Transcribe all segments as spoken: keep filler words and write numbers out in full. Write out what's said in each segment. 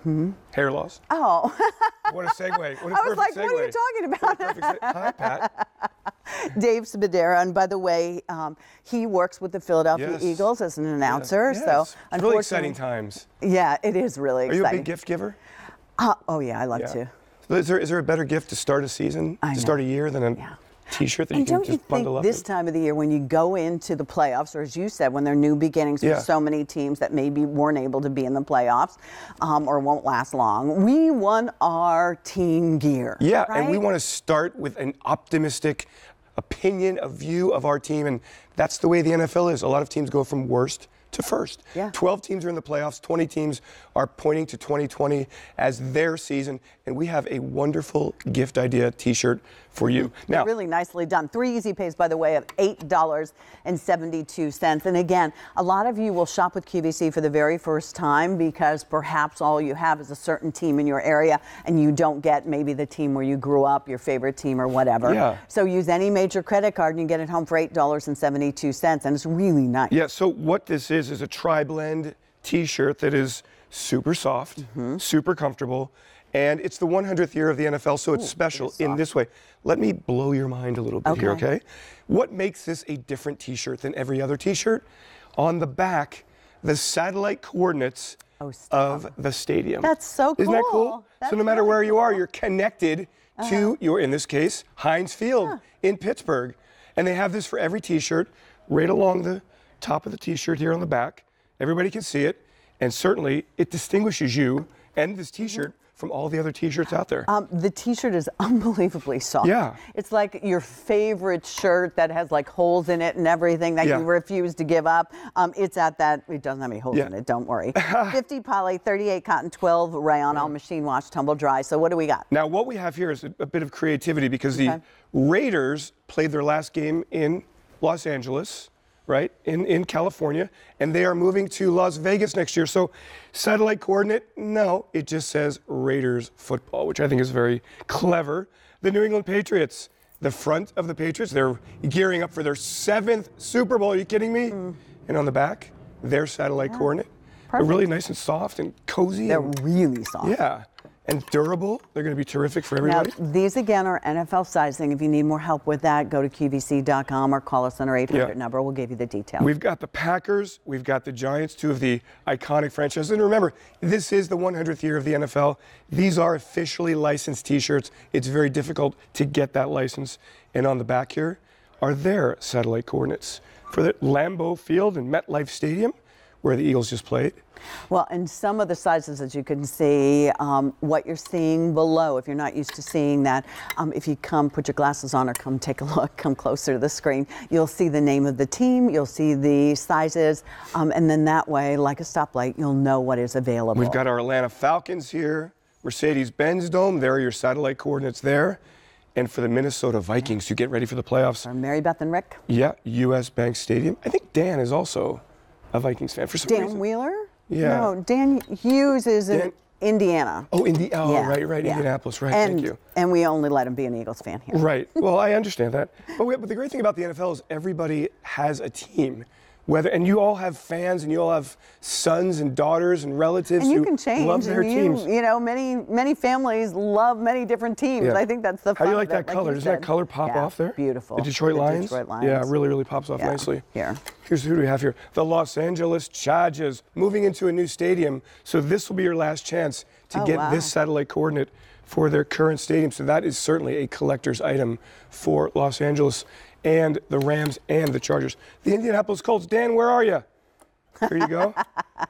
Hmm? Hair loss. Oh. What a segue. What a I was perfect like, segue. what are you talking about? What a perfect se- Hi, Pat. Dave Spadera, and by the way, um, he works with the Philadelphia Yes. Eagles as an announcer. Yes. So, It's really exciting unfortunately- times. Yeah, it is really Are you exciting. a big gift giver? Uh, oh yeah, I love Yeah. to. Is there, is there a better gift to start a season, I to know. start a year than a Yeah. T-shirt that And you can don't you just think bundle up this in? time of the year, when you go into the playoffs, or as you said, when there are new beginnings Yeah. for so many teams that maybe weren't able to be in the playoffs um, or won't last long, we want our team gear. Yeah, right? and we want to start with an optimistic opinion, a view of our team, and that's the way the N F L is. A lot of teams go from worst to first. Yeah. twelve teams are in the playoffs, twenty teams are pointing to twenty twenty as their season, and we have a wonderful gift idea T-shirt for you. Now, Really nicely done. Three easy pays, by the way, of eight dollars and seventy-two cents. And again, a lot of you will shop with Q V C for the very first time because perhaps all you have is a certain team in your area and you don't get maybe the team where you grew up, your favorite team or whatever. Yeah. So use any major credit card and you get it home for eight dollars and seventy-two cents. And it's really nice. yeah, so what this is is a tri-blend T-shirt that is super soft, Mm-hmm. super comfortable, and it's the one hundredth year of the N F L, so it's Ooh, special pretty in soft. this way. Let me blow your mind a little bit here, Okay. okay? What makes this a different T-shirt than every other T-shirt? On the back, the satellite coordinates Oh, stop. of the stadium. That's so Isn't that cool. cool? That's so no matter really where you are, cool. you're connected to your, in this case, Heinz Field in Pittsburgh. And they have this for every T-shirt, right along the top of the T-shirt here on the back. Everybody can see it. And certainly, it distinguishes you and this T-shirt from all the other T-shirts out there. Um, the T-shirt is unbelievably soft. Yeah. It's like your favorite shirt that has like holes in it and everything that Yeah. you refuse to give up. Um, it's at that, it doesn't have any holes Yeah. in it, don't worry. fifty poly, thirty-eight cotton, twelve rayon, all machine wash, tumble dry. So what do we got? Now, what we have here is a, a bit of creativity because the Okay. Raiders played their last game in Los Angeles, right, in, in California, and they are moving to Las Vegas next year. So, satellite coordinate, no, it just says Raiders football, which I think is very clever. The New England Patriots, the front of the Patriots, they're gearing up for their seventh Super Bowl. Are you kidding me? Mm. And on the back, their satellite coordinate. They're really nice and soft and cozy. They're and, really soft. yeah, and durable. They're going to be terrific for Now, everybody. these again are N F L sizing. If you need more help with that, go to Q V C dot com or call us on our eight hundred Yeah. number. We'll give you the details. We've got the Packers, we've got the Giants, two of the iconic franchises. And remember, this is the one hundredth year of the N F L. These are officially licensed T-shirts. It's very difficult to get that license. And on the back here are their satellite coordinates for the Lambeau Field and MetLife Stadium, where the Eagles just played. Well, and some of the sizes, as you can see, um, what you're seeing below, if you're not used to seeing that, um, if you come put your glasses on or come take a look, come closer to the screen, you'll see the name of the team, you'll see the sizes, um, and then that way, like a stoplight, you'll know what is available. We've got our Atlanta Falcons here, Mercedes-Benz Dome, there are your satellite coordinates there. And for the Minnesota Vikings to get ready for the playoffs, Or Mary Beth and Rick. yeah, U S Bank Stadium. I think Dan is also a Vikings fan for some Dan reason. Wheeler? Yeah. No, Dan Hughes is in Dan- Indiana. Oh, Indi- oh Yeah, right, right, yeah. Indianapolis, right, and, thank you. And we only let him be an Eagles fan here. Right, well, I understand that. But, we, but the great thing about the N F L is everybody has a team. Whether, and you all have fans and you all have sons and daughters and relatives And you who can change. love their and you, teams. You know, many many families love many different teams. Yeah. I think that's the How fun do you like of it, that color? you Doesn't that said. color pop Yeah, off there? Beautiful. The Detroit The Lions? Detroit Lions. Yeah, really, really pops off Yeah. nicely. Here. Here's who do we have here? The Los Angeles Chargers moving into a new stadium. So this will be your last chance to Oh, get wow. this satellite coordinate for their current stadium. So that is certainly a collector's item for Los Angeles and the Rams and the Chargers. The Indianapolis Colts. Dan, where are you? Here you go.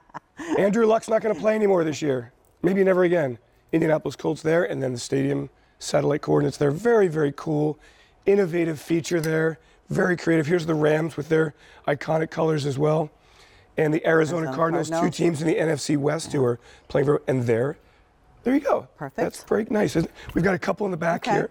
Andrew Luck's not going to play anymore this year. Maybe never again. Indianapolis Colts there, and then the stadium satellite coordinates there. Very, very cool, innovative feature there. Very creative. Here's the Rams with their iconic colors as well. And the Arizona, Arizona Cardinals, Cardinals. two teams in the N F C West who are playing for, and there, there you go. Perfect. That's very nice. Isn't it? We've got a couple in the back Okay. here.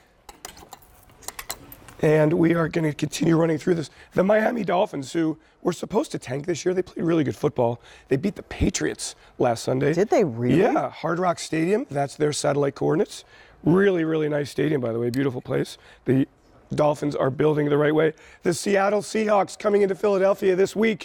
And we are going to continue running through this. The Miami Dolphins, who were supposed to tank this year, they played really good football. They beat the Patriots last Sunday. Did they really? Yeah, Hard Rock Stadium, that's their satellite coordinates. Really, really nice stadium, by the way, beautiful place. The Dolphins are building the right way. The Seattle Seahawks coming into Philadelphia this week.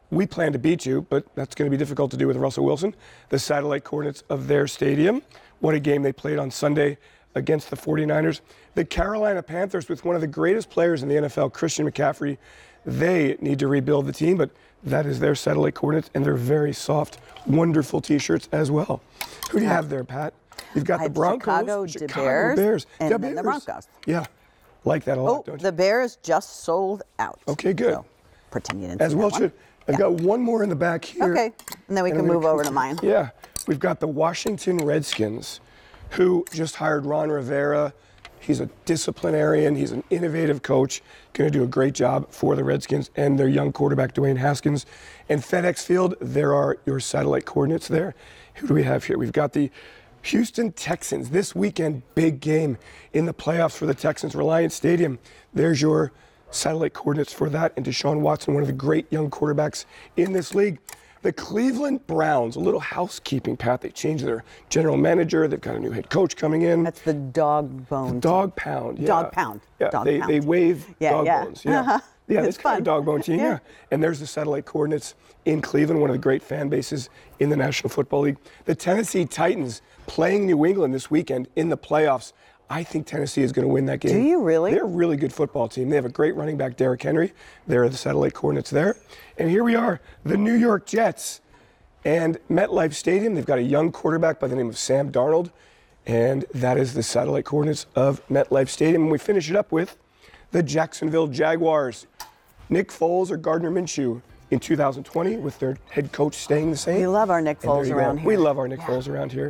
we plan to beat you, but that's going to be difficult to do with Russell Wilson. The satellite coordinates of their stadium. What a game they played on Sunday against the forty-niners. The Carolina Panthers, with one of the greatest players in the N F L, Christian McCaffrey, they need to rebuild the team, but that is their satellite coordinates, and they're very soft, wonderful T-shirts as well. Who do you have there, Pat? You've got I the have Broncos, Chicago, Chicago Bears, Bears, and yeah, then the Bears. Broncos. Yeah, like that a lot, Oh, don't you? the Bears just sold out. Okay, good. So, pretend you didn't As see well that should. one. I've Yeah. got one more in the back here. Okay, and then we And can I'm gonna move over come to mine. Yeah, we've got the Washington Redskins, who just hired Ron Rivera. He's a disciplinarian. He's an innovative coach. Going to do a great job for the Redskins and their young quarterback, Dwayne Haskins. And FedEx Field, there are your satellite coordinates there. Who do we have here? We've got the Houston Texans. This weekend, big game in the playoffs for the Texans. Reliant Stadium. There's your satellite coordinates for that. And Deshaun Watson, one of the great young quarterbacks in this league. The Cleveland Browns, a little housekeeping, Pat. They changed their general manager. They've got a new head coach coming in. That's the dog bone. Dog pound. Yeah. Dog pound. Yeah, Dog they, pound. they wave Yeah, dog yeah. bones. Yeah, Uh-huh. yeah, It's it's kind fun. of a dog bone team. Yeah. Yeah. And there's the satellite coordinates in Cleveland, one of the great fan bases in the National Football League. The Tennessee Titans playing New England this weekend in the playoffs. I think Tennessee is going to win that game. Do you really? They're a really good football team. They have a great running back, Derrick Henry. There are the satellite coordinates there. And here we are, the New York Jets. And MetLife Stadium, they've got a young quarterback by the name of Sam Darnold, and that is the satellite coordinates of MetLife Stadium. And we finish it up with the Jacksonville Jaguars. Nick Foles or Gardner Minshew in two thousand twenty with their head coach staying the same. We love our Nick And there Foles you go. around here. We love our Nick Yeah. Foles around here.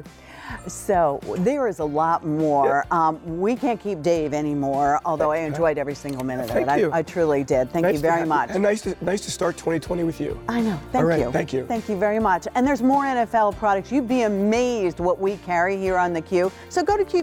So there is a lot more. Um, we can't keep Dave anymore, although I enjoyed every single minute of Thank it. you. I, I truly did. Thank Nice you to very have- much. And nice to, nice to start twenty twenty with you. I know. Thank All right, you. thank you. Thank you very much. And there's more N F L products. You'd be amazed what we carry here on the Q. So go to Q.